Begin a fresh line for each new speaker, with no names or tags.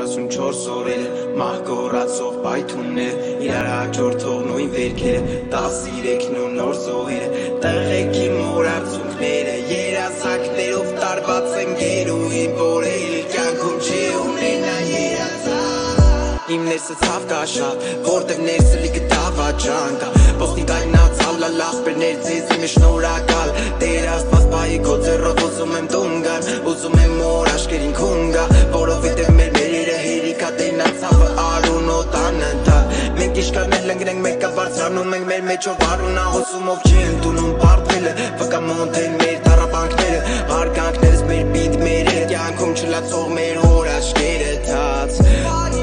44 օրերը մահկորացող պայթուններ իրար հաջորդող նույն վերքերը 13 ու նոր զոհերը տղեկի մոր արցունքները երազակներով տարված են գերուին որել կյանքում չի ունենա երազակ իմ ներսը ցավ կաշավ որտև ներսը լիքը դավաճան կա ոստիկայնացավ լալախբերներ ձեզ իմ է շնորհակալ Տեր Աստված պահի քո ձեռով ուզում եմ տուն գալ ուզում եմ մոր աշկերին քուն գա որովհետև մեր մերերը հերիքա տենացավը արուն օտան ընթալ մենք իշկանել ընգնենք մեկը բարձրանում ենք մեր մեջով արունա հոսումով չի ընդունում պարտվելը վկամոնտ են մեր տառապանքները հարգանքներս մեր պինդ մեր կյանքում չլացող մեր հոր աշկերը թաց